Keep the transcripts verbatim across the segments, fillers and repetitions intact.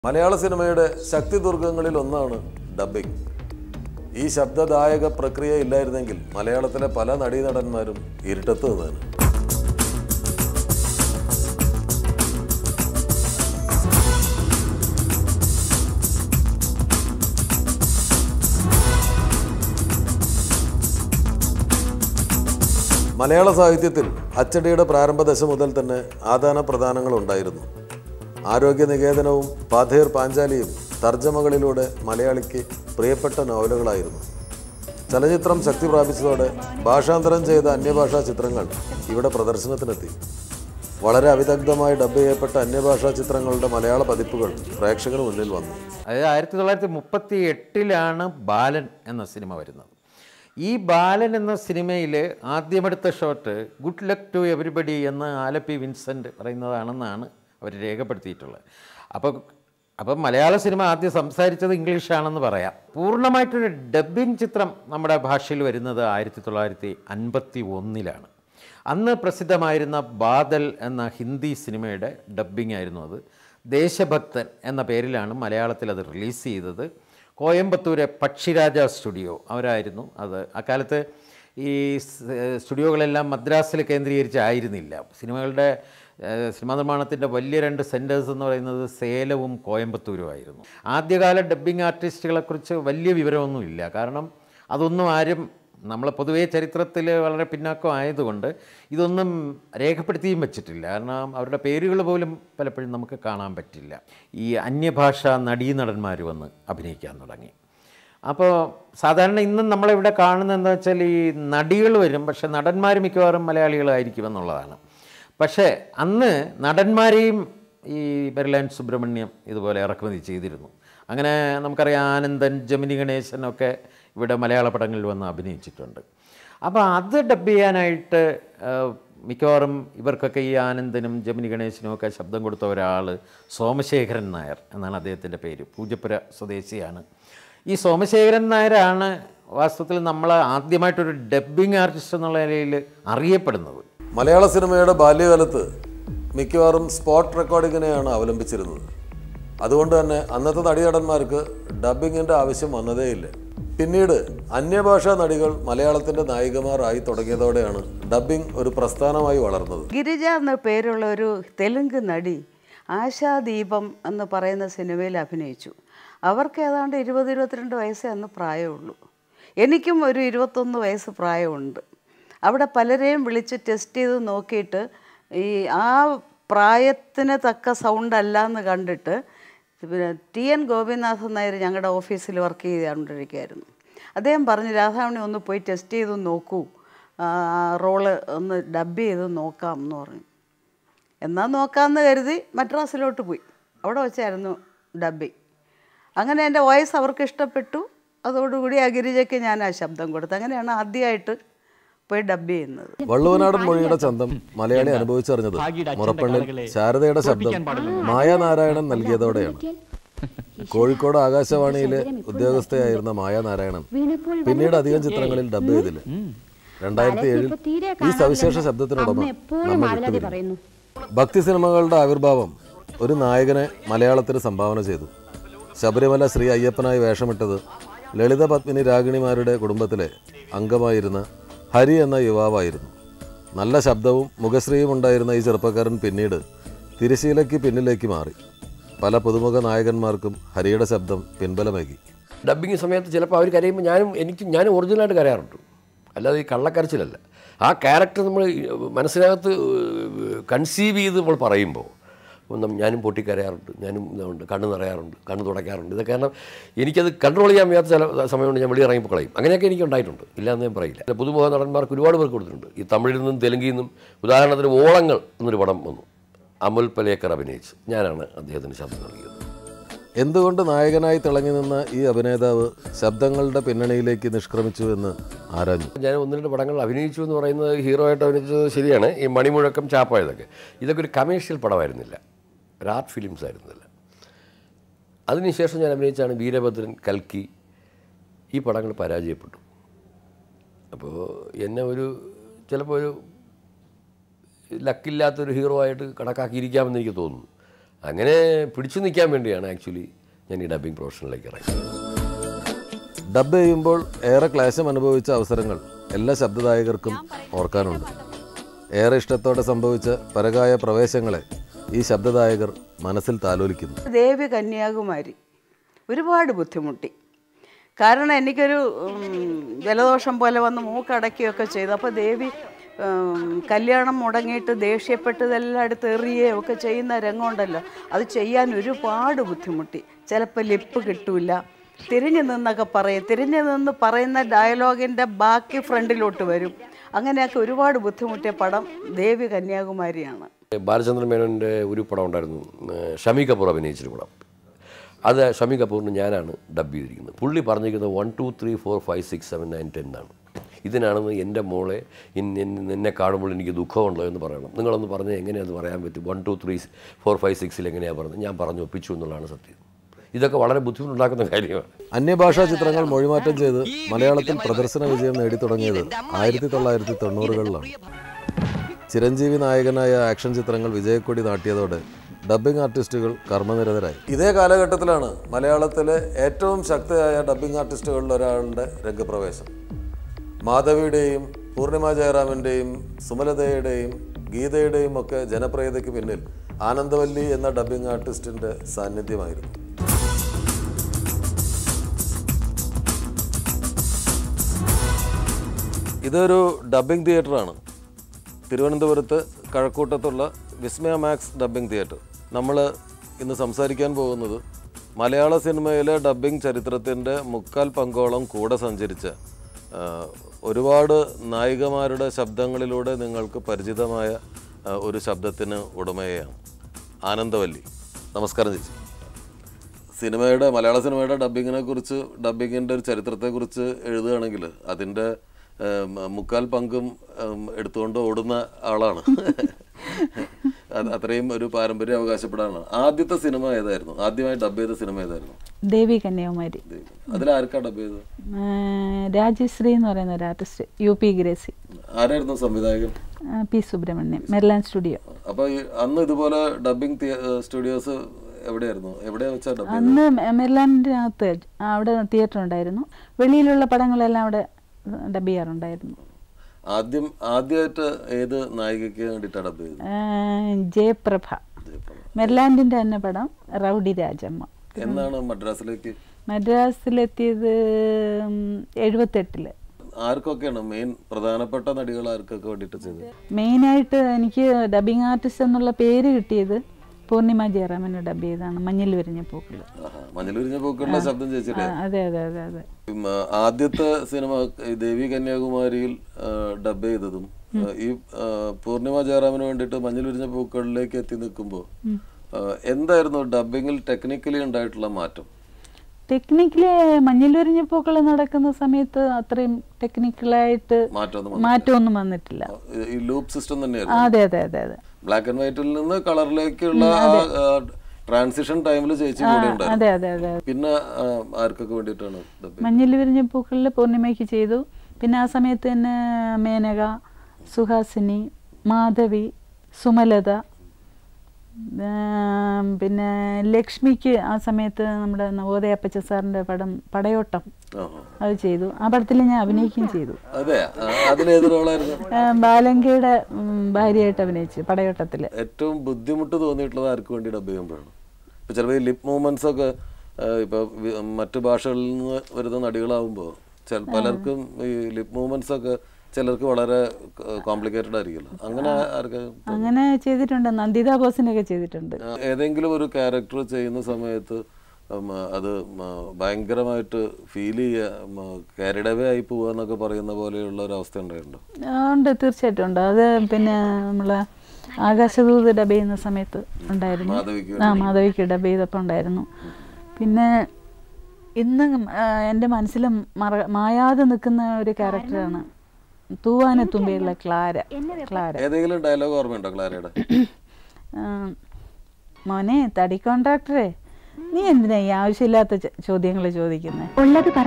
മലയാള സിനിമയുടെ ശക്തി ദുർഗങ്ങളിൽ ഒന്നാണ് ഡബ്ബിംഗ്. ഈ ശബ്ദദായക പ്രക്രിയ ഇല്ലായിരുന്നെങ്കിൽ മലയാളത്തിലെ പല നടീനടന്മാരും ഇരുട്ടത്ത് നിന്നേനെ. മലയാള സാഹിത്യത്തിൽ അച്ചടിയുടെ പ്രാരംഭദശ മുതൽ തന്നെ ആദാന പ്രദാനങ്ങളുണ്ടായിരുന്നു. ആരോഗ്യ നികേതനവും പാഥേർ പാഞ്ചാലിയും തർജ്ജമകളിലൂടെ മലയാളിക്ക് പ്രിയപ്പെട്ട നോവലുകളായിരുന്നു. ചലച്ചിത്രം ശക്തി പ്രാപിച്ചതോടെ ഭാഷാന്തരം ചെയ്ത അന്യഭാഷാ ചിത്രങ്ങൾ ഇവിടെ പ്രദർശനത്തിനെത്തി. വളരെ അവിദഗ്ധമായി ഡബ് ചെയ്യപ്പെട്ട അന്യഭാഷാ ചിത്രങ്ങളുടെ മലയാള പതിപ്പുകൾ പ്രേക്ഷകന് മുന്നിൽ വന്നു. അതായത് ആയിരത്തി തൊള്ളായിരത്തി മുപ്പത്തി എട്ടിലാണ് ബാലൻ എന്ന സിനിമ വരുന്നത്. ഈ ബാലൻ എന്ന സിനിമയിൽ ആദ്യമെടുത്ത shot good luck to everybody എന്ന് ആലപ്പി വിൻസെൻ്റ് പറയുന്നതാണെന്നാണ് അവർ രേഖപ്പെടുത്തിയിട്ടുള്ളത്. അപ്പോൾ അപ്പം മലയാള സിനിമ ആദ്യം സംസാരിച്ചത് ഇംഗ്ലീഷാണെന്ന് പറയാം. പൂർണ്ണമായിട്ടൊരു ഡബ്ബിംഗ് ചിത്രം നമ്മുടെ ഭാഷയിൽ വരുന്നത് ആയിരത്തി തൊള്ളായിരത്തി അൻപത്തി ഒന്നിലാണ്. അന്ന് പ്രസിദ്ധമായിരുന്ന ബാദൽ എന്ന ഹിന്ദി സിനിമയുടെ ഡബ്ബിംഗ് ആയിരുന്നു അത്. ദേശഭക്തൻ എന്ന പേരിലാണ് മലയാളത്തിൽ അത് റിലീസ് ചെയ്തത്. കോയമ്പത്തൂരെ പക്ഷിരാജ സ്റ്റുഡിയോ അവരായിരുന്നു അത്. അക്കാലത്ത് ഈ സ്റ്റുഡിയോകളെല്ലാം മദ്രാസിൽ കേന്ദ്രീകരിച്ചായിരുന്നില്ല. സിനിമകളുടെ സിനിമാ നിർമ്മാണത്തിൻ്റെ വലിയ രണ്ട് സെൻറ്റേഴ്സ് എന്ന് പറയുന്നത് സേലവും കോയമ്പത്തൂരുമായിരുന്നു. ആദ്യകാല ഡബ്ബിംഗ് ആർട്ടിസ്റ്റുകളെക്കുറിച്ച് വലിയ വിവരമൊന്നുമില്ല. കാരണം അതൊന്നും ആരും നമ്മൾ പൊതുവേ ചരിത്രത്തിൽ വളരെ പിന്നാക്കം ആയതുകൊണ്ട് ഇതൊന്നും രേഖപ്പെടുത്തിയും വെച്ചിട്ടില്ല. കാരണം അവരുടെ പേരുകൾ പോലും പലപ്പോഴും നമുക്ക് കാണാൻ പറ്റില്ല. ഈ അന്യഭാഷാ നടീനടന്മാർ വന്ന് അഭിനയിക്കാൻ തുടങ്ങി. അപ്പോൾ സാധാരണ ഇന്നും നമ്മളിവിടെ കാണുന്നത് എന്താ വെച്ചാൽ ഈ നടികൾ വരും, പക്ഷേ നടന്മാർ മിക്കവാറും മലയാളികളായിരിക്കും എന്നുള്ളതാണ്. പക്ഷേ അന്ന് നടന്മാരെയും ഈ ബെർലാൻ സുബ്രഹ്മണ്യം ഇതുപോലെ ഇറക്കുമതി ചെയ്തിരുന്നു. അങ്ങനെ നമുക്കറിയാം ആനന്ദൻ, ജമിനി ഗണേശനൊക്കെ ഇവിടെ മലയാള പടങ്ങളിൽ വന്ന് അഭിനയിച്ചിട്ടുണ്ട്. അപ്പോൾ അത് ഡബ് ചെയ്യാനായിട്ട് മിക്കവാറും ഇവർക്കൊക്കെ ഈ ആനന്ദനും ജമിനി ഗണേശനും ഒക്കെ ശബ്ദം കൊടുത്ത ഒരാൾ സോമശേഖരൻ നായർ എന്നാണ് അദ്ദേഹത്തിൻ്റെ പേര്. പൂജപ്പുര സ്വദേശിയാണ്. ഈ സോമശേഖരൻ നായരാണ് വാസ്തവത്തിൽ നമ്മൾ ആദ്യമായിട്ടൊരു ഡബ്ബിംഗ് ആർട്ടിസ്റ്റ് എന്നുള്ള നിലയിൽ അറിയപ്പെടുന്നത്. മലയാള സിനിമയുടെ ബാല്യകാലത്ത് മിക്കവാറും സ്പോട്ട് റെക്കോർഡിങ്ങിനെയാണ് അവലംബിച്ചിരുന്നത്. അതുകൊണ്ട് തന്നെ അന്നത്തെ നടീനടന്മാർക്ക് ഡബ്ബിങ്ങിൻ്റെ ആവശ്യം വന്നതേയില്ല. പിന്നീട് അന്യഭാഷാ നടികൾ മലയാളത്തിൻ്റെ നായികമാരായി തുടങ്ങിയതോടെയാണ് ഡബ്ബിംഗ് ഒരു പ്രസ്ഥാനമായി വളർന്നത്. ഗിരിജ എന്ന പേരുള്ള ഒരു തെലുങ്ക് നടി ആശാദീപം എന്ന് പറയുന്ന സിനിമയിൽ അഭിനയിച്ചു. അവർക്ക് ഏതാണ്ട് ഇരുപത് ഇരുപത്തിരണ്ട് വയസ്സേ അന്ന് പ്രായമുള്ളൂ. എനിക്കും ഒരു ഇരുപത്തൊന്ന് വയസ്സ് പ്രായമുണ്ട്. അവിടെ പലരെയും വിളിച്ച് ടെസ്റ്റ് ചെയ്ത് നോക്കിയിട്ട് ഈ ആ പ്രായത്തിന് തക്ക സൗണ്ട് അല്ല എന്ന് കണ്ടിട്ട് പിന്നെ ടി എൻ ഗോപിനാഥൻ നായർ ഞങ്ങളുടെ ഓഫീസിൽ വർക്ക് ചെയ്തുകൊണ്ടിരിക്കുകയായിരുന്നു. അദ്ദേഹം പറഞ്ഞു, രാധാമണി ഒന്ന് പോയി ടെസ്റ്റ് ചെയ്ത് നോക്കൂ, റോള് ഒന്ന് ഡബ് ചെയ്ത് നോക്കാം എന്ന് പറഞ്ഞു. എന്നാൽ നോക്കാമെന്ന് കരുതി മദ്രാസിലോട്ട് പോയി. അവിടെ വെച്ചായിരുന്നു ഡബ്ബിങ്. അങ്ങനെ എൻ്റെ വോയിസ് അവർക്ക് ഇഷ്ടപ്പെട്ടു. അതോടുകൂടി ആ ഗിരിജയ്ക്ക് ഞാൻ ആ ശബ്ദം കൊടുത്തു. അങ്ങനെയാണ് ആദ്യമായിട്ട് പോയി ഡബ് ചെയ്യുന്നത്. വള്ളുവനാടൻ മൊഴിയുടെ ചന്തം മലയാളി അനുഭവിച്ചറിഞ്ഞത് മുറപ്പള്ളിൽ ശാരദയുടെ ശബ്ദം മായാനാരായണൻ നൽകിയതോടെയാണ്. കോഴിക്കോട് ആകാശവാണിയിലെ ഉദ്യോഗസ്ഥയായിരുന്ന മായാനാരായണൻ പിന്നീട് അധികം ചിത്രങ്ങളിൽ ഡബ് ചെയ്തില്ല. രണ്ടായിരത്തി ഏഴിൽ ഈ സവിശേഷ ശബ്ദത്തിനുടമ നമ്മെ വിട്ടുപിരിഞ്ഞു. ഭക്തി സിനിമകളുടെ ആവിർഭാവം ഒരു നായകനെ മലയാളത്തിന് സംഭാവന ചെയ്തു. ശബരിമല ശ്രീ അയ്യപ്പനായി വേഷമിട്ടത് ലളിത പത്മിനി രാഗിണിമാരുടെ കുടുംബത്തിലെ അംഗമായിരുന്ന ഹരി എന്ന യുവാവായിരുന്നു. നല്ല ശബ്ദവും മുഖശ്രീയും ഉണ്ടായിരുന്ന ഈ ചെറുപ്പക്കാരൻ പിന്നീട് തിരശീലയ്ക്ക് പിന്നിലേക്ക് മാറി. പല പുതുമുഖ നായകന്മാർക്കും ഹരിയുടെ ശബ്ദം പിൻബലമേകി. ഡബ്ബിങ് സമയത്ത് ചിലപ്പോൾ അവർ കരയുമ്പോൾ ഞാനും എനിക്ക് ഞാനും ഒറിജിനലായിട്ട് കരയാറുണ്ട്. അല്ലാതെ ഈ കള്ളക്കരച്ചിലല്ല. ആ ക്യാരക്ടർ നമ്മൾ മനസ്സിനകത്ത് കൺസീവ് ചെയ്ത് നമ്മൾ പറയുമ്പോൾ ഞാനും പൊട്ടിക്കരയാറുണ്ട്, ഞാനും ഇതുണ്ട്, കണ്ണ് നിറയാറുണ്ട്, കണ്ണ് തുടയ്ക്കാറുണ്ട്. ഇത് കാരണം എനിക്കത് കൺട്രോൾ ചെയ്യാൻ വയ്യാത്ത ചില സമയമുണ്ട്. ഞാൻ വെളിയിൽ ഇറങ്ങിപ്പോൾ കളയും. അങ്ങനെയൊക്കെ എനിക്ക് ഉണ്ടായിട്ടുണ്ട്, ഇല്ലയെന്ന് ഞാൻ പറയില്ല. പുതുമുഖ നടന്മാർക്ക് ഒരുപാട് പേർക്ക് കൊടുത്തിട്ടുണ്ട്. ഈ തമിഴിൽ നിന്നും തെലുങ്കിൽ നിന്നും ഉദാഹരണത്തിന് ഓളങ്ങൾ എന്നൊരു പടം വന്നു. അമുൽ പലേക്കർ അഭിനയിച്ച് ഞാനാണ് അദ്ദേഹത്തിന് ശബ്ദം നൽകിയത്. എന്തുകൊണ്ട് നായകനായി തിളങ്ങി നിന്ന ഈ അഭിനേതാവ് ശബ്ദങ്ങളുടെ പിന്നണിയിലേക്ക് നിഷ്ക്രമിച്ചു എന്ന് ആരാഞ്ഞു. ഞാൻ ഒന്ന് രണ്ട് പടങ്ങൾ അഭിനയിച്ചു എന്ന് പറയുന്നത് ഹീറോ ആയിട്ട് അഭിനയിച്ചത് ശരിയാണ്. ഈ മണിമുഴക്കം, ചാപ്പായതൊക്കെ ഇതൊക്കെ ഒരു കമേഴ്ഷ്യൽ പടമായിരുന്നില്ല, ഒരു ആർട്ട് ഫിലിംസ് ആയിരുന്നില്ല. അതിനുശേഷം ഞാൻ അഭിനയിച്ചാണ് വീരഭദ്രൻ, കൽക്കി. ഈ പടങ്ങൾ പരാജയപ്പെട്ടു. അപ്പോൾ എന്നെ ഒരു ചിലപ്പോൾ ഒരു ലക്കില്ലാത്തൊരു ഹീറോ ആയിട്ട് കണക്കാക്കിയിരിക്കാമെന്ന് എനിക്ക് തോന്നുന്നു. അങ്ങനെ പിടിച്ചു നിൽക്കാൻ വേണ്ടിയാണ് ആക്ച്വലി ഞാൻ ഈ ഡബ്ബിംഗ് പ്രൊഫഷനിലേക്ക് ഇറങ്ങിയത്. ഡബ് ചെയ്യുമ്പോൾ ഏറെ ക്ലേശം അനുഭവിച്ച അവസരങ്ങൾ എല്ലാ ശബ്ദദായകർക്കും ഓർക്കാനുണ്ട്. ഏറെ ഇഷ്ടത്തോടെ സംഭവിച്ച പരകായ പ്രവേശങ്ങളെ ഈ ശബ്ദദായകർ മനസ്സിൽ താലോലിക്കുന്നു. ദേവി കന്യാകുമാരി ഒരുപാട് ബുദ്ധിമുട്ടി. കാരണം എനിക്കൊരു ജലദോഷം പോലെ വന്ന് മൂക്കടക്കുകയൊക്കെ ചെയ്തു. അപ്പോൾ ദേവി കല്യാണം മുടങ്ങിയിട്ട് ദേഷ്യപ്പെട്ട് ഇതെല്ലാം എടുത്ത് എറിയുകയോ ഒക്കെ ചെയ്യുന്ന രംഗമുണ്ടല്ലോ, അത് ചെയ്യാൻ ഒരുപാട് ബുദ്ധിമുട്ടി. ചിലപ്പോൾ ലിപ്പ് കിട്ടൂല, തിരിഞ്ഞു നിന്നൊക്കെ പറയും. തിരിഞ്ഞു നിന്ന് പറയുന്ന ഡയലോഗിൻ്റെ ബാക്കി ഫ്രണ്ടിലോട്ട് വരും. അങ്ങനെയൊക്കെ ഒരുപാട് ബുദ്ധിമുട്ടിയ പടം ദേവി കന്യാകുമാരിയാണ്. ബാലചന്ദ്രൻ മേനോൻ്റെ ഒരു പടം ഉണ്ടായിരുന്നു, ഷമി കപൂർ അഭിനയിച്ചൊരു പടം. അത് ഷമി കപൂറിന് ഞാനാണ് ഡബ് ചെയ്തിരിക്കുന്നത്. പുള്ളി പറഞ്ഞിരിക്കുന്നത് one two three four five six seven nine ten എന്നാണ്. ഇതിനാണെന്ന് എൻ്റെ മോളെ എന്നെ കാണുമ്പോൾ എനിക്ക് ദുഃഖമുണ്ടോ എന്ന് പറയണം. നിങ്ങളൊന്ന് പറഞ്ഞാൽ എങ്ങനെയാണെന്ന് പറയാൻ പറ്റും. One two three four five സിക്സിൽ എങ്ങനെയാണ് പറഞ്ഞത്, ഞാൻ പറഞ്ഞു ഒപ്പിച്ചു എന്നുള്ളതാണ് സത്യം. ഇതൊക്കെ വളരെ ബുദ്ധിമുട്ടുണ്ടാക്കുന്ന കാര്യമാണ്. അന്യഭാഷാ ചിത്രങ്ങൾ മൊഴിമാറ്റം ചെയ്ത് മലയാളത്തിൽ പ്രദർശന വിജയം നേടിത്തുടങ്ങിയത് ആയിരത്തി തൊള്ളായിരത്തി തൊണ്ണൂറുകളിലാണ്. ചിരഞ്ജീവി നായകനായ ആക്ഷൻ ചിത്രങ്ങൾ വിജയക്കൊടി നാട്ടിയതോടെ ഡബ്ബിംഗ് ആർട്ടിസ്റ്റുകൾ കർമ്മനിരതരായി. ഇതേ കാലഘട്ടത്തിലാണ് മലയാളത്തിലെ ഏറ്റവും ശക്തയായ ഡബ്ബിംഗ് ആർട്ടിസ്റ്റുകളിൽ ഒരാളുടെ രംഗപ്രവേശം. മാധവിയുടെയും പൂർണിമ ജയറാമിൻ്റെയും സുമലതയുടെയും ഗീതയുടെയും ഒക്കെ ജനപ്രിയതയ്ക്ക് പിന്നിൽ ആനന്ദവല്ലി എന്ന ഡബ്ബിംഗ് ആർട്ടിസ്റ്റിൻ്റെ സാന്നിധ്യമായിരുന്നു. ഇതൊരു ഡബ്ബിംഗ് തിയേറ്ററാണ്. തിരുവനന്തപുരത്ത് കഴക്കൂട്ടത്തുള്ള വിസ്മയ മാക്സ് ഡബ്ബിംഗ് തിയേറ്റർ. നമ്മൾ ഇന്ന് സംസാരിക്കാൻ പോകുന്നത് മലയാള സിനിമയിലെ ഡബ്ബിംഗ് ചരിത്രത്തിൻ്റെ മുക്കാൽ പങ്കോളം കൂടെ സഞ്ചരിച്ച ഒരുപാട് നായികമാരുടെ ശബ്ദങ്ങളിലൂടെ നിങ്ങൾക്ക് പരിചിതമായ ഒരു ശബ്ദത്തിന് ഉടമയാണ് ആനന്ദവല്ലി. നമസ്കാരം ചേച്ചി. സിനിമയുടെ മലയാള സിനിമയുടെ ഡബ്ബിങ്ങിനെ കുറിച്ച്, ഡബ്ബിങ്ങിൻ്റെ ഒരു ചരിത്രത്തെക്കുറിച്ച് എഴുതുകയാണെങ്കിൽ അതിൻ്റെ മുക്കാൽ പങ്കും എടുത്തുകൊണ്ട് ഓടുന്ന ആളാണ്. അത്രയും ഒരു പാരമ്പര്യം അവകാശപ്പെടാനാണ്. ആദ്യത്തെ സിനിമ ഏതായിരുന്നു? ആദ്യമായി ഡബ് ചെയ്ത സിനിമ ഏതായിരുന്നു? ദേവി കന്യാകുമാരി. അതിലാർക്കാ ഡബ് ചെയ്തത്? രാജശ്രീ എന്ന് പറയുന്ന ഒരു ആർട്ടിസ്റ്റ്, യു പി ഗ്രേസി. ആരായിരുന്നു സംവിധായകൻ? P Subrahmanyam, Merryland studio. അപ്പൊ അന്ന് ഇതുപോലെ ഡബിംഗ് സ്റ്റുഡിയോസ് എവിടെയായിരുന്നു? എവിടെയാ വെച്ചാ ഡബ്? അന്ന് മെർലാൻഡിനകത്ത് അവിടെ തിയേറ്റർ ഉണ്ടായിരുന്നു. വെളിയിലുള്ള പടങ്ങളെല്ലാം അവിടെ ഡബ് ചെയ്യാറുണ്ടായിരുന്നു. ആദ്യം ആദ്യമായിട്ട് ഏത് നായികയ്ക്ക് വേണ്ടിയിട്ടാണ് ഡബ് ചെയ്തത്? ജയപ്രഭ. മെർലാൻഡിന്റെ തന്നെ പടം റൗഡി രാജമ്മ. എന്നാണ് മദ്രാസിലേക്ക്? മദ്രാസിലെത്തിയത് എഴുപത്തെട്ടില്. ആർക്കൊക്കെയാണ് മെയിൻ പ്രധാനപ്പെട്ട നടികൾ ആർക്കൊക്കെ വേണ്ടിയിട്ട് ചെയ്തത്? മെയിനായിട്ട് എനിക്ക് ഡബിങ് ആർട്ടിസ്റ്റ് എന്നുള്ള പേര് കിട്ടിയത് പൂർണിമ ജയറാമിന് ഡബ് ചെയ്താണ് മഞ്ഞിൽ വിരിഞ്ഞ പൂക്കള്. മഞ്ഞിൽ വിരിഞ്ഞ പൂക്കളുടെ ശബ്ദം ചേച്ചിട്ട്? അതെ അതെ അതെ അതെ. ആദ്യത്തെ സിനിമ ദേവി കന്യാകുമാരിയിൽ ഡബ് ചെയ്തതും ഈ പൂർണിമ ജയറാമിന് വേണ്ടിയിട്ട് മഞ്ഞിൽ വിരിഞ്ഞ പൂക്കളിലേക്ക് എത്തി നിൽക്കുമ്പോൾ എന്തായിരുന്നു ഡബിങ്ങിൽ ടെക്നിക്കലി ഉണ്ടായിട്ടുള്ള മാറ്റം? ടെക്നിക്കലി മഞ്ഞിൽ വിരിഞ്ഞ പൂക്കൾ നടക്കുന്ന സമയത്ത് അത്രയും ടെക്നിക്കലായിട്ട് മാറ്റമൊന്നും വന്നിട്ടില്ല. ഈ ലൂപ്പ് സിസ്റ്റം തന്നെയായിരുന്നു. അതെ അതെ അതെ അതെ. ബ്ലാക്ക് ആൻഡ് വൈറ്റിൽ നിന്ന് കളറിലേക്കുള്ള ട്രാൻസിഷൻ ടൈമിൽ ചേച്ചി കൂടെ ഉണ്ടായിരുന്നു. പിന്നെ ആർക്കൊക്കെ വേണ്ടിയിട്ടാണ്? മഞ്ഞിൽ വിരിഞ്ഞ പൂക്കളിൽ പൂർണിമയ്ക്ക് ചെയ്തു. പിന്നെ ആ സമയത്ത് തന്നെ മേനക, സുഹാസിനി, മാധവി, സുമലത, പിന്നെ ലക്ഷ്മിക്ക് ആ സമയത്ത് നമ്മുടെ നവോദയ അപ്പച്ച സാറിന്റെ പടം പടയോട്ടം അത് ചെയ്തു. ആ പടത്തിൽ ഞാൻ അഭിനയിക്കുകയും ചെയ്തു. ബാലങ്കയുടെ ഭാര്യയായിട്ട് അഭിനയിച്ചു പടയോട്ടത്തില്. ഏറ്റവും ബുദ്ധിമുട്ട് തോന്നിയിട്ടുള്ളത് ആർക്ക് വേണ്ടി ഡബ് ചെയ്യുമ്പോഴാണ്? ഇപ്പൊ ചിലപ്പോൾ ഈ ലിപ് മൂവ്മെന്റ്സ് ഒക്കെ ഇപ്പൊ മറ്റു ഭാഷകളിൽ നിന്ന് വരുന്ന നടികളാവുമ്പോൾ പലർക്കും ഈ ലിപ് മൂവ്മെന്റ്സ് ഒക്കെ ചിലർക്ക് വളരെ കോംപ്ലിക്കേറ്റഡ് ആയിരിക്കുമല്ലോ. അങ്ങനെ ആർക്ക് അങ്ങനെ ചെയ്തിട്ടുണ്ട്? നന്ദിത ബോസിനൊക്കെ ചെയ്തിട്ടുണ്ട്. ഏതെങ്കിലും ഒരു ക്യാരക്ടർ ചെയ്യുന്ന സമയത്ത് അത് ഭയങ്കരമായിട്ട് ഫീൽ ചെയ്യുക, കാരിഡവേ ആയി പോവുക എന്നൊക്കെ പറയുന്ന പോലെയുള്ള ഒരു അവസ്ഥ ഉണ്ടായിട്ടുണ്ടോ? ഉണ്ട്, തീർച്ചയായിട്ടും ഉണ്ട്. അത് പിന്നെ നമ്മളെ ആകാശദൂത് ഡബ് ചെയ്യുന്ന സമയത്ത് ഉണ്ടായിരുന്നു. ആ മാധവിക്ക് ഡബ് ചെയ്തപ്പോൾ ഉണ്ടായിരുന്നു. പിന്നെ ഇന്ന് എൻ്റെ മനസ്സിൽ മറ മായാതെ നിൽക്കുന്ന ഒരു ക്യാരക്ടറാണ് തൂവാന തുമ്പിയുള്ള ക്ലാര. ക്ലാര ഏതെങ്കിലും ഡയലോഗ് ഓർമ്മയുണ്ടോ ക്ലാരയുടെ? മോനെ തടി കോൺട്രാക്ടറെ, നീ എന്തിനാ ഈ ആവശ്യമില്ലാത്ത ചോദ്യങ്ങൾ ചോദിക്കുന്നത്? ഉള്ളത് പറ.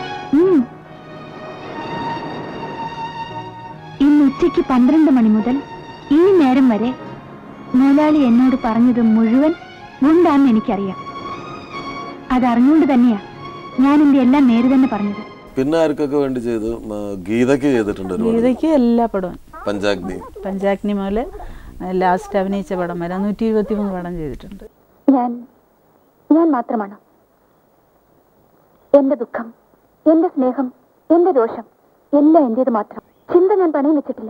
ഇന്ന് ഉച്ചയ്ക്ക് പന്ത്രണ്ട് മണി മുതൽ ഈ നേരം വരെ മുതലാളി എന്നോട് പറഞ്ഞത് മുഴുവൻ ഗുണ്ടാണെന്ന് എനിക്കറിയാം. അതറിഞ്ഞുകൊണ്ട് തന്നെയാ ഞാൻ എന്റെ എല്ലാം നേരെ തന്നെ പറഞ്ഞത്. പിന്നെ ആർക്കൊക്കെ വേണ്ടി ചെയ്തു? ഗീതയ്ക്ക് ചെയ്തിട്ടുണ്ട്. ഗീതയ്ക്ക് എല്ലാ പടവും. പഞ്ചാഗ്നി പഞ്ചാഗ്നി മുതൽ ലാസ്റ്റ് അഭിനയിച്ച പടം വരെ നൂറ്റി ഇരുപത്തി മൂന്ന് പടം ചെയ്തിട്ടുണ്ട്. ഞാൻ ഞാൻ മാത്രമാണ്. എന്റെ ദുഃഖം, എന്റെ സ്നേഹം, എന്റെ ദോഷം എല്ലാം എന്റേത് മാത്രം. ചിന്ത ഞാൻ പണയം വെച്ചിട്ടില്ല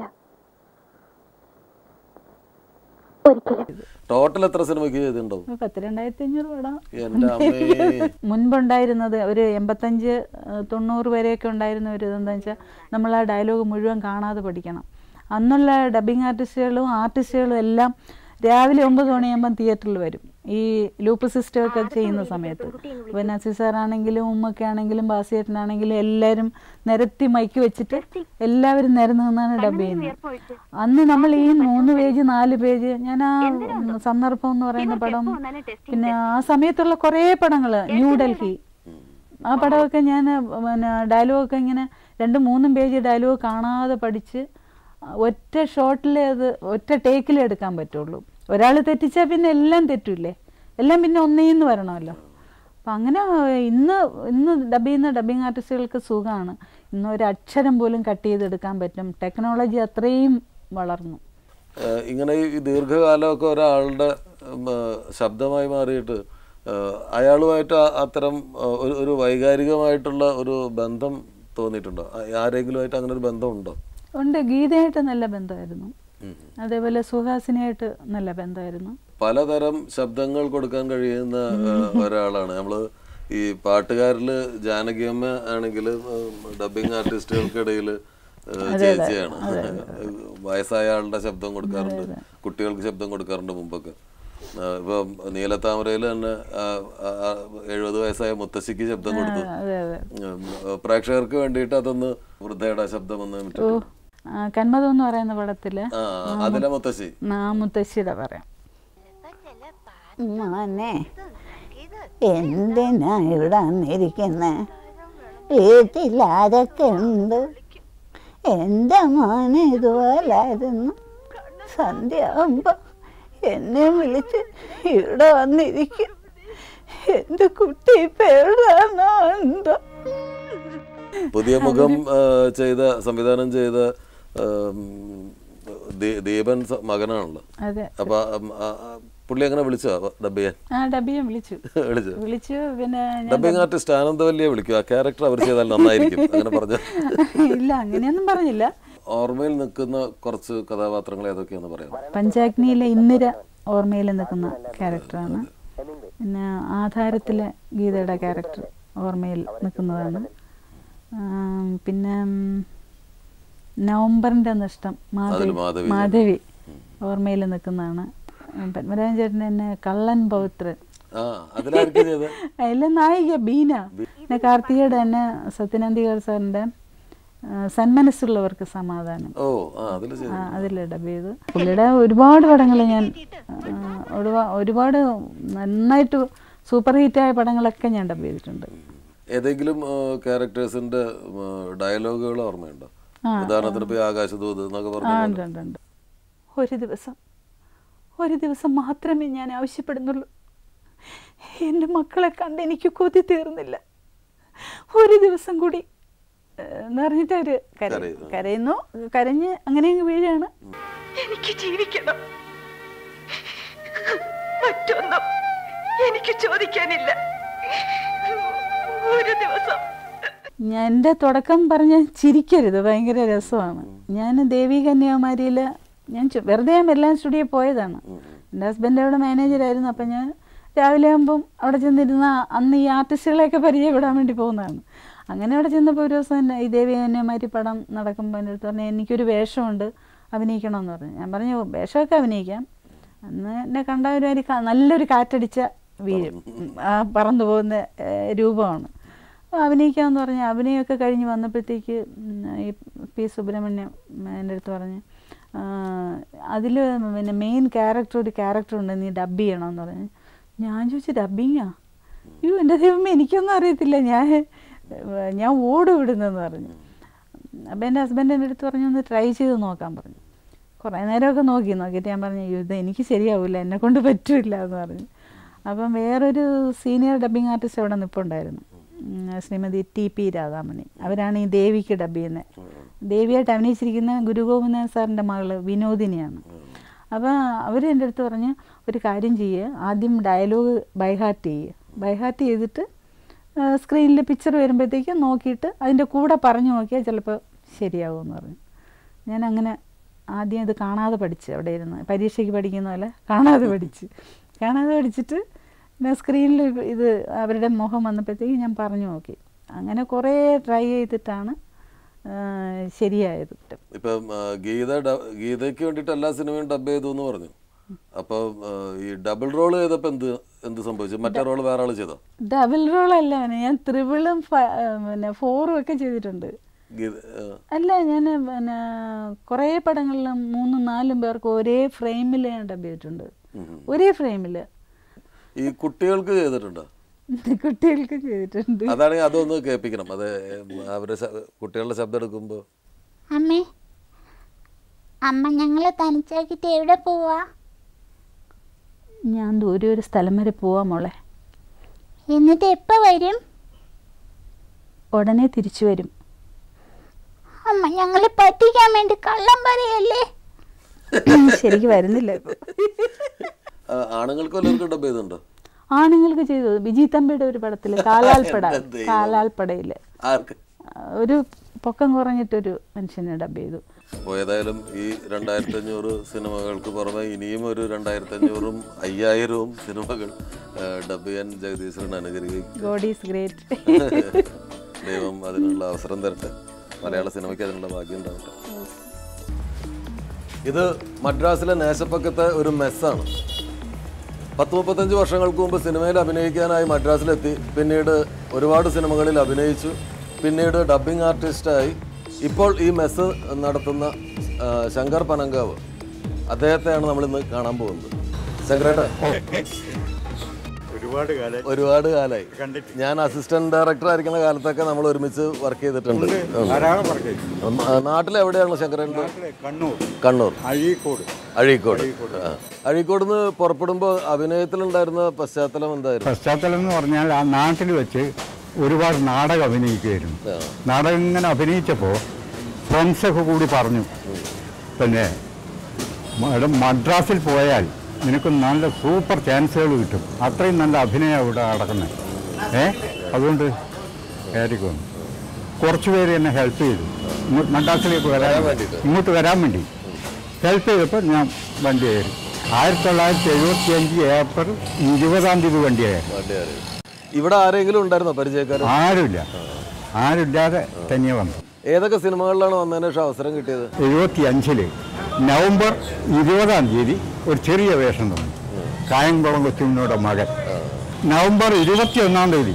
ഒരിക്കലും. ടോട്ടൽ എത്ര സിനിമയ്ക്ക് ചെയ്തിട്ടുണ്ടാവും? പത്ത് രണ്ടായിരത്തി അഞ്ഞൂറ് പടം. എന്റെ അമ്മേ. മുൻപുണ്ടായിരുന്നത് ഒരു എൺപത്തഞ്ച് തൊണ്ണൂറ് വരെയൊക്കെ ഉണ്ടായിരുന്ന ഒരു ഇതെന്താ വെച്ചാൽ നമ്മൾ ആ ഡയലോഗ് മുഴുവൻ കാണാതെ പഠിക്കണം. അന്നുള്ള ഡബിങ് ആർട്ടിസ്റ്റുകളും ആർട്ടിസ്റ്റുകളും എല്ലാം രാവിലെ ഒമ്പത് മണിയാകുമ്പം തിയേറ്ററിൽ വരും ഈ ലൂപ്പ് സിസ്റ്റം ഒക്കെ ചെയ്യുന്ന സമയത്ത്. ഇപ്പോൾ നസീർ സാറാണെങ്കിലും ഉമ്മൊക്കെ ആണെങ്കിലും ബാസിയേട്ടനാണെങ്കിലും എല്ലാവരും നിരത്തി മൈക്ക് വെച്ചിട്ട് എല്ലാവരും നിരന്ന് നിന്നാണ് ഡബ് ചെയ്യുന്നത്. അന്ന് നമ്മൾ ഈ മൂന്ന് പേജ് നാല് പേജ് ഞാൻ ആ സന്ദർഭം എന്ന് പറയുന്ന പടം, പിന്നെ ആ സമയത്തുള്ള കുറേ പടങ്ങൾ, ന്യൂഡൽഹി, ആ പടമൊക്കെ ഞാൻ പിന്നെ ഡയലോഗൊക്കെ ഇങ്ങനെ രണ്ടും മൂന്നും പേജ് ഡയലോഗ് കാണാതെ പഠിച്ച് ഒറ്റ ഷോട്ടിൽ അത് ഒറ്റ ടേക്കിലേ എടുക്കാൻ പറ്റുള്ളൂ. ഒരാൾ തെറ്റിച്ചാൽ പിന്നെ എല്ലാം തെറ്റില്ലേ, എല്ലാം പിന്നെ ഒന്നേന്ന് വരണമല്ലോ. അപ്പം അങ്ങനെ ഇന്ന് ഇന്ന് ഡബ് ചെയ്യുന്ന ഡബിങ് ആർട്ടിസ്റ്റുകൾക്ക് സുഖമാണ്. ഇന്ന് ഒരു അക്ഷരം പോലും കട്ട് ചെയ്തെടുക്കാൻ പറ്റും. ടെക്നോളജി അത്രയും വളർന്നു. ഇങ്ങനെ ഈ ദീർഘകാലമൊക്കെ ഒരാളുടെ ശബ്ദമായി മാറിയിട്ട് അയാളുമായിട്ട് അത്തരം ഒരു വൈകാരികമായിട്ടുള്ള ഒരു ബന്ധം തോന്നിയിട്ടുണ്ടോ? ആരെങ്കിലുമായിട്ട് അങ്ങനെ ഒരു ബന്ധമുണ്ടോ? ഉണ്ട്. ഗീതയായിട്ട് നല്ല ബന്ധമായിരുന്നു, അതേപോലെ സുഹാസിനിയായിട്ട് നല്ല ബന്ധമായിരുന്നു. പലതരം ശബ്ദങ്ങൾ കൊടുക്കാൻ കഴിയുന്ന ഒരാളാണ് നമ്മള്. ഈ പാട്ടുകാരില് ജാനകിയമ്മ ആണെങ്കിൽ ഡബിങ് ആർട്ടിസ്റ്റുകൾക്കിടയിൽ ചേച്ചിയാണ്. വയസ്സായ ആളുടെ ശബ്ദം കൊടുക്കാറുണ്ട്, കുട്ടികൾക്ക് ശബ്ദം കൊടുക്കാറുണ്ട് മുമ്പൊക്കെ. ഇപ്പൊ നീലത്താമരയിൽ തന്നെ എഴുപത് വയസ്സായ മുത്തശ്ശിക്ക് ശബ്ദം കൊടുത്തു. പ്രേക്ഷകർക്ക് വേണ്ടിയിട്ട് അതൊന്ന് വൃദ്ധയുടെ ശബ്ദം ഒന്ന് കന്മതം എന്ന് പറയുന്ന പടത്തില് അതിലെ മുത്തശ്ശി ആ മുത്തശ്ശിയുടെ പറയാം. മോനെ എന്തിനാ ഇവിടെ വന്നിരിക്കുന്നെ? വീട്ടിൽ ആരൊക്കെ ഉണ്ട്? എൻ്റെ മോനെ ഇതുപോലായിരുന്നു. സന്ധ്യ ആകുമ്പോ എന്നെ വിളിച്ച് ഇവിടെ വന്നിരിക്കും. എൻ്റെ കുട്ടി ഇപ്പൊ എവിടാണോ എന്തോ. പുതിയ മുഖം ചെയ്ത സംവിധാനം ചെയ്ത ദീപൻ മകനാണല്ലോ. അപ്പൊ പുള്ളി അങ്ങനെ വിളിച്ചോ ഡബ് ചെയ്യാൻ? ആ ഡബ് ചെയ്യാൻ വിളിച്ചു വിളിച്ചു വിളിച്ചു പിന്നെ ഡബിങ് ആർട്ടിസ്റ്റ് ആനന്ദവല്ലിയെ വിളിക്കും, ആ ക്യാരക്ടർ അവർ ചെയ്താൽ നന്നായിരിക്കും അങ്ങനെ പറഞ്ഞു. ഇല്ല, അങ്ങനെയൊന്നും പറഞ്ഞില്ല. ഓർമ്മയിൽ നിൽക്കുന്ന കുറച്ച് കഥാപാത്രങ്ങൾ ഏതൊക്കെയാന്ന് പറയാം? പഞ്ചാഗ്നിയിലെ ഇന്ദിര ഓർമ്മയിൽ നിൽക്കുന്ന ക്യാരക്ടറാണ്. പിന്നെ ആധാരത്തിലെ ഗീതയുടെ ക്യാരക്ടർ ഓർമ്മയിൽ നിൽക്കുന്നതാണ്. പിന്നെ നവംബറിന്റെ നഷ്ടം മാധവി മാധവി ഓർമ്മയിൽ നിൽക്കുന്നതാണ്. പത്മരാജൻ ചേട്ടൻ എന്നെ കള്ളൻ പൗത്രൻ അതിലെ നായിക ബീന. പിന്നെ കാർത്തികയുടെ തന്നെ സത്യനന്ദികർ സാറിന്റെ സന്മനസ്സുള്ളവർക്ക് സമാധാനം അതിൽ ഡബ് ചെയ്തു. പുള്ളിയുടെ ഒരുപാട് പടങ്ങൾ ഞാൻ ഒരുപാട് നന്നായിട്ട് സൂപ്പർ ഹിറ്റായ പടങ്ങളൊക്കെ ഞാൻ ഡബ് ചെയ്തിട്ടുണ്ട്. ഏതെങ്കിലും ക്യാരക്ടേഴ്സിന്റെ ഡയലോഗുകൾ ഓർമ്മയുണ്ടോ? ഉദാഹരണത്തിന് ആകാശദൂത് എന്നൊക്കെ പറഞ്ഞു. ഒരു ദിവസം ഒരു ദിവസം മാത്രമേ ഞാൻ ആവശ്യപ്പെടുന്നുള്ളൂ. എൻ്റെ മക്കളെ കണ്ട് എനിക്ക് കൊതി തീർന്നില്ല. ഒരു ദിവസം കൂടി എന്ന് പറഞ്ഞിട്ട് അവര് കരയുന്നു. കരഞ്ഞ് അങ്ങനെ അങ്ങ് വീഴാണ്. എനിക്ക് ജീവിക്കണം, മറ്റൊന്നും എനിക്ക് ചോദിക്കാനില്ല. ഒരു ദിവസം ഞാൻ എൻ്റെ തുടക്കം പറഞ്ഞ് ചിരിക്കരുത്, ഭയങ്കര രസമാണ്. ഞാൻ ദേവി കന്യാകുമാരിയിൽ ഞാൻ വെറുതെ എല്ലാം സ്റ്റുഡിയോ പോയതാണ്. എൻ്റെ ഹസ്ബൻഡ് അവിടെ മാനേജറായിരുന്നു. അപ്പം ഞാൻ രാവിലെ ആകുമ്പം അവിടെ ചെന്നിരുന്ന അന്ന് ഈ ആർട്ടിസ്റ്റുകളെയൊക്കെ പരിചയപ്പെടാൻ വേണ്ടി പോകുന്നതാണ്. അങ്ങനെ അവിടെ ചെന്നപ്പോൾ ഒരു ദിവസം തന്നെ ഈ ദേവി കന്യാകുമാരി പടം നടക്കുമ്പോൾ എൻ്റെ അടുത്ത് പറഞ്ഞു എനിക്കൊരു വേഷമുണ്ട്, അഭിനയിക്കണമെന്ന് പറഞ്ഞു. ഞാൻ പറഞ്ഞു വേഷമൊക്കെ അഭിനയിക്കാം. അന്ന് എന്നെ കണ്ട ഒരു നല്ലൊരു കാറ്റടിച്ച വീഴും പറന്നു പോകുന്ന രൂപമാണ്. അപ്പോൾ അഭിനയിക്കാമെന്ന് പറഞ്ഞ് അഭിനയമൊക്കെ കഴിഞ്ഞ് വന്നപ്പോഴത്തേക്ക് ഈ പി സുബ്രഹ്മണ്യം എൻ്റെ അടുത്ത് പറഞ്ഞ് അതിൽ പിന്നെ മെയിൻ ക്യാരക്ടർ ഒരു ക്യാരക്ടറുണ്ട്, നീ ഡബ് ചെയ്യണമെന്ന് പറഞ്ഞു. ഞാൻ ചോദിച്ചു ഡബിങ്ങാ? അയ്യോ എൻ്റെ ദൈവമേ എനിക്കൊന്നും അറിയത്തില്ല, ഞാൻ ഞാൻ ഓട് വിടുന്നെന്ന് പറഞ്ഞു. അപ്പോൾ എൻ്റെ ഹസ്ബൻഡ് എൻ്റെ അടുത്ത് പറഞ്ഞു ഒന്ന് ട്രൈ ചെയ്ത് നോക്കാൻ പറഞ്ഞു. കുറേ നേരമൊക്കെ നോക്കി നോക്കിയിട്ട് ഞാൻ പറഞ്ഞു അയ്യോ ഇത് എനിക്ക് ശരിയാവില്ല, എന്നെക്കൊണ്ട് പറ്റില്ല എന്ന് പറഞ്ഞു. അപ്പം വേറൊരു സീനിയർ ഡബ്ബിംഗ് ആർട്ടിസ്റ്റ് അവിടെ നിൽപ്പുണ്ടായിരുന്നു, ശ്രീമതി ടി പി രാധാമണി. അവരാണ് ഈ ദേവിക്ക് ഡബ് ചെയ്യുന്നത്. ദേവിയായിട്ട് അഭിനയിച്ചിരിക്കുന്ന ഗുരുഗോപിനാഥ് സാറിൻ്റെ മകള് വിനോദിനിയാണ്. അപ്പോൾ അവർ എൻ്റെ അടുത്ത് പറഞ്ഞ് ഒരു കാര്യം ചെയ്യുക, ആദ്യം ഡയലോഗ് ബൈഹാർട്ട് ചെയ്യുക, ബൈഹാർട്ട് ചെയ്തിട്ട് സ്ക്രീനിൽ പിക്ചർ വരുമ്പോഴത്തേക്കും നോക്കിയിട്ട് അതിൻ്റെ കൂടെ പറഞ്ഞു നോക്കിയാൽ ചിലപ്പോൾ ശരിയാവുമെന്ന് പറഞ്ഞു. ഞാൻ അങ്ങനെ ആദ്യം ഇത് കാണാതെ പഠിച്ച് അവിടെ ഇരുന്ന് പരീക്ഷയ്ക്ക് പഠിക്കുന്ന പോലെ കാണാതെ പഠിച്ച് കാണാതെ പഠിച്ചിട്ട് പിന്നെ സ്ക്രീനിൽ ഇത് അവരുടെ മുഖം വന്നപ്പോഴത്തേക്കും ഞാൻ പറഞ്ഞു നോക്കി. അങ്ങനെ കുറേ ട്രൈ ചെയ്തിട്ടാണ് ശരിയായത്. ഇപ്പം ഗീത ഗീതയ്ക്ക് വേണ്ടിയിട്ട് എല്ലാ സിനിമയും ഡബ് ചെയ്തു എന്ന് പറഞ്ഞു. അപ്പോൾ ഈ ഡബിൾ റോൾ ചെയ്തപ്പോൾ എന്ത് എന്ത് സംഭവിച്ചു? മറ്റേ റോൾ വേറെ ആൾ ചെയ്തോ? ഡബിൾ റോളല്ല, ഞാൻ ത്രിബിളും പിന്നെ ഫോറും ഒക്കെ ചെയ്തിട്ടുണ്ട്. അല്ല, ഞാൻ പിന്നെ കുറേ പടങ്ങളിലും മൂന്നും നാലും പേർക്ക് ഒരേ ഫ്രെയിമിൽ ഞാൻ ഡബ് ചെയ്തിട്ടുണ്ട്. ഒരേ ഫ്രെയിമിൽ. ഈ കുട്ടികൾക്ക് ചെയ്തിട്ടുണ്ടോ? കുട്ടികൾക്ക് ചെയ്തിട്ടുണ്ട്. അതാണെങ്കിൽ അതൊന്ന് കേൾപ്പിക്കണം. അത് അവരുടെ കുട്ടികളുടെ ശബ്ദം എടുക്കുമ്പോൾ. അമ്മേ, അമ്മ ഞങ്ങളെ തനിച്ചാക്കിട്ട് എവിടെ പോവാ? ഞാൻ ദൂരെ ഒരു സ്ഥലം വരെ പോവാ മോളെ. എന്നിട്ട് എപ്പോൾ വരും? ഉടനെ തിരിച്ചു വരും. അമ്മ ഞങ്ങളെ പറ്റിക്കാൻ വേണ്ടി കള്ളം പറയല്ലേ? ശരിക്ക് വരുന്നില്ല ഇപ്പൊ. ആണുങ്ങൾക്ക് വല്ലവർക്കും ഡബ് ചെയ്തുണ്ടോ? ആണുങ്ങൾക്ക് ചെയ്തു. ബിജി തമ്പിയുടെ ഒരു പടത്തില് കാലാൽപ്പട കാലാൽപ്പടയില് ഒരു പൊക്കം കുറഞ്ഞിട്ടൊരു മനുഷ്യനെ ഡബ് ചെയ്തു. ഏതായാലും ഈ രണ്ടായിരത്തി അഞ്ഞൂറ് സിനിമകൾക്ക് പുറമെ ഇനിയും ഒരു രണ്ടായിരത്തി അഞ്ഞൂറും അയ്യായിരവും സിനിമകൾ ഡബ് ചെയ്യാൻ ജഗദീശ്വരൻ അനുഗ്രഹിക്കും. God is great. ദൈവം അതിനുള്ള അവസരം തരട്ടെ. മലയാള സിനിമയ്ക്ക് അതിനുള്ള ഭാഗ്യം ഉണ്ടാവട്ടെ. ഇത് മദ്രാസിലെ നേശപ്പക്കത്തെ ഒരു മെസ്സാണ്. പത്ത് മുപ്പത്തഞ്ച് വർഷങ്ങൾക്ക് മുമ്പ് സിനിമയിൽ അഭിനയിക്കാനായി മദ്രാസിലെത്തി. പിന്നീട് ഒരുപാട് സിനിമകളിൽ അഭിനയിച്ചു. പിന്നീട് ഡബ്ബിംഗ് ആർട്ടിസ്റ്റായി. ഇപ്പോൾ ഈ മെസ്സ് നടത്തുന്ന ശങ്കർ പനങ്കാവ്, അദ്ദേഹത്തെയാണ് നമ്മളിന്ന് കാണാൻ പോകുന്നത്. ശങ്കരേട്ട, ഒരുപാട് കാലം ഒരുപാട് കാലമായി. ഞാൻ അസിസ്റ്റന്റ് ഡയറക്ടർ ആയിരിക്കുന്ന കാലത്തൊക്കെ നമ്മൾ ഒരുമിച്ച് വർക്ക് ചെയ്തിട്ടുണ്ട്. നാട്ടിലെവിടെയാണ് ശങ്കരേട്ടൻ? കണ്ണൂർ. കണ്ണൂർ അഴീക്കോട്. അഴീക്കോട്. അഴീക്കോട് നിന്ന് പുറപ്പെടുമ്പോൾ അഭിനയത്തിലുണ്ടായിരുന്ന പശ്ചാത്തലം എന്തായിരുന്നു? പശ്ചാത്തലം എന്ന് പറഞ്ഞാൽ ആ നാട്ടിൽ വെച്ച് ഒരുപാട് നാടകം അഭിനയിക്കുമായിരുന്നു. നാടകം ഇങ്ങനെ അഭിനയിച്ചപ്പോൾ ഫ്രണ്ട്സൊക്കെ കൂടി പറഞ്ഞു, പിന്നെ മദ്രാസിൽ പോയാൽ നിനക്ക് നല്ല സൂപ്പർ ചാൻസുകൾ കിട്ടും, അത്രയും നല്ല അഭിനയം ഇവിടെ നടക്കുന്നത്. ഏ അതുകൊണ്ട് കയറിക്കൊന്നു. കുറച്ച് പേര് എന്നെ ഹെൽപ്പ് ചെയ്തു മദ്രാസിലേക്ക് വരാൻ വേണ്ടിയിട്ട്, ഇങ്ങോട്ട് വരാൻ വേണ്ടി ഹെൽപ്പ് ചെയ്തപ്പോൾ ഞാൻ വണ്ടി കയറി. ആയിരത്തി തൊള്ളായിരത്തി എഴുപത്തി അഞ്ച് ഏപ്രിൽ ഇരുപതാം തീയതി വണ്ടിയായിരുന്നു. ഇവിടെ ആരെങ്കിലും ഉണ്ടായിരുന്നോ പരിചയക്കാർ? ആരുമില്ല, ആരുമില്ലാതെ തന്നെ വന്നു. ഏതൊക്കെ സിനിമകളിലാണ് വന്നതിന് ശേഷം അവസരം കിട്ടിയത്? എഴുപത്തി അഞ്ചില് നവംബർ ഇരുപതാം തീയതി ഒരു ചെറിയ വേഷം തന്നു, കായംകുളം കൊച്ചുണ്ണിയുടെ മകൻ. നവംബർ ഇരുപത്തി ഒന്നാം തീയതി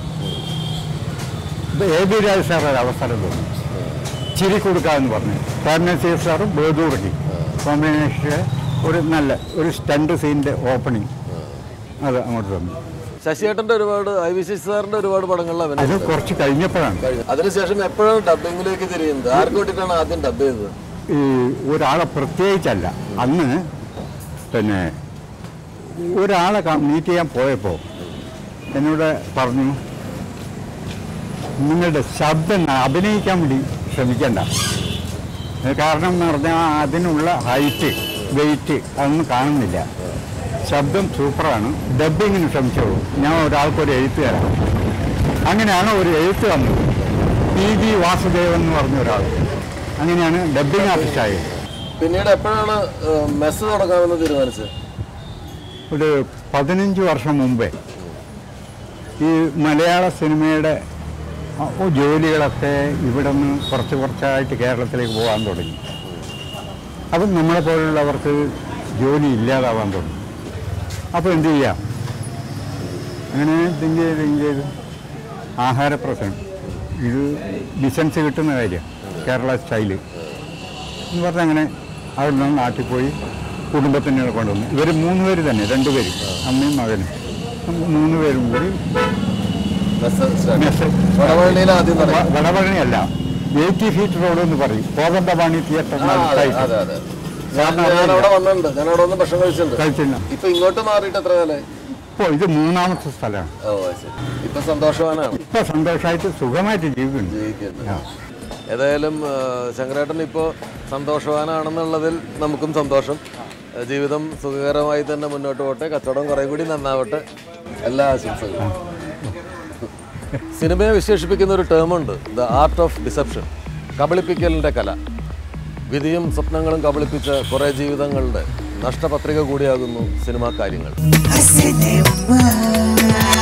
എ ബി രാജ് സാർ ഒരു അവസരം തന്നു, ചിരി കൊടുക്കാമെന്ന് പറഞ്ഞു. പരമേശ്വർ സാറും ബേദൂർജി കോമ്പിനേഷന് ഒരു നല്ല ഒരു സ്റ്റണ്ട് സീനിൻ്റെ ഓപ്പണിങ് അത് അങ്ങോട്ട് തന്നു. ശശിയേട്ടൻ്റെ ഒരുപാട്, ഐ വി ശശി സാറിൻ്റെ ഒരുപാട് പടങ്ങളിൽ അത് കുറച്ച് കഴിഞ്ഞപ്പോഴാണ്. അതിനുശേഷം എപ്പോഴാണ് ഡബിങ്ങിലേക്ക് തിരിയുന്നത്? ആർക്ക് വേണ്ടിയിട്ടാണ് ആദ്യം ഡബ് ചെയ്തത്? ഈ ഒരാളെ പ്രത്യേകിച്ചല്ല, അന്ന് പിന്നെ ഒരാളെ മീറ്റ് ചെയ്യാൻ പോയപ്പോൾ എന്നോട് പറഞ്ഞു, നിങ്ങളുടെ ശബ്ദം അഭിനയിക്കാൻ വേണ്ടി ശ്രമിക്കണ്ട, കാരണം എന്ന് പറഞ്ഞാൽ അതിനുള്ള ഹൈറ്റ് വെയിറ്റ് അതൊന്നും കാണുന്നില്ല, ശബ്ദം സൂപ്പറാണ്, ഡബ്ബിങ്ങിന് ശ്രമിച്ചോളൂ, ഞാൻ ഒരാൾക്കൊരു എഴുത്ത് തരാം. അങ്ങനെയാണ് ഒരു എഴുത്ത് വന്നത്, പി ബി വാസുദേവൻ എന്ന് പറഞ്ഞ ഒരാൾ. അങ്ങനെയാണ് ഡബ്ബിംഗ് ആർട്ടിസ്റ്റായത്. പിന്നീട് എപ്പോഴാണ് മെസ്സ് തുടങ്ങാമെന്ന് തീരുമാനിച്ചത്? ഒരു പതിനഞ്ച് വർഷം മുമ്പേ ഈ മലയാള സിനിമയുടെ ജോലികളൊക്കെ ഇവിടെ നിന്ന് കുറച്ച് കുറച്ചായിട്ട് കേരളത്തിലേക്ക് പോകാൻ തുടങ്ങി. അപ്പം നമ്മളെ പോലുള്ളവർക്ക് ജോലി ഇല്ലാതാവാൻ തുടങ്ങി. അപ്പോൾ എന്ത് ചെയ്യാം, അങ്ങനെ തിങ്ക് ചെയ്ത് തിങ്ക് ചെയ്ത് ആഹാരപ്രശ്നം, ഇത് ലിസൻസ് കിട്ടുന്ന കാര്യം കേരള സ്റ്റൈല് എന്ന് പറഞ്ഞാൽ അങ്ങനെ അവിടെ നിന്ന് നാട്ടിൽ പോയി കുടുംബത്തിനെ കൊണ്ടുവന്നു. ഇവർ മൂന്ന് പേര് തന്നെ, രണ്ടുപേരും, അമ്മയും മകനും, മൂന്ന് പേരും കൂടി വടവഴണിയല്ല, എയ്റ്റി ഫീറ്റ് റോഡ് എന്ന് പറയും, കോതണ്ടപാണി തിയേറ്റർ കഴിച്ചില്ല. ഇപ്പൊ ഇങ്ങോട്ട് മാറിയിട്ട് എത്ര കാലമായി? ഇപ്പോൾ ഇത് മൂന്നാമത്തെ സ്ഥലമാണ്. ഓ ശരി. ഇപ്പൊ സന്തോഷവാനാണ്. ഇപ്പൊ സന്തോഷമായിട്ട് സുഖമായിട്ട് ജീവിക്കുന്നു. ജീവിക്കുന്നു. ഏതായാലും ശങ്കരേട്ടൻ ഇപ്പോൾ സന്തോഷവാനാണെന്നുള്ളതിൽ നമുക്കും സന്തോഷം. ജീവിതം സുഖകരമായി തന്നെ മുന്നോട്ട് പോട്ടെ, കച്ചവടം കുറേ കൂടി നന്നാവട്ടെ, എല്ലാ ആശംസകളും. സിനിമയെ വിശേഷിപ്പിക്കുന്ന ഒരു ടേമുണ്ട്, ദ ആർട്ട് ഓഫ് ഡിസെപ്ഷൻ, കബളിപ്പിക്കലിൻ്റെ കല. വിധിയും സ്വപ്നങ്ങളും കബളിപ്പിച്ച കുറേ ജീവിതങ്ങളുടെ നഷ്ടപത്രിക കൂടിയാകുന്നു സിനിമാ കാര്യങ്ങൾ.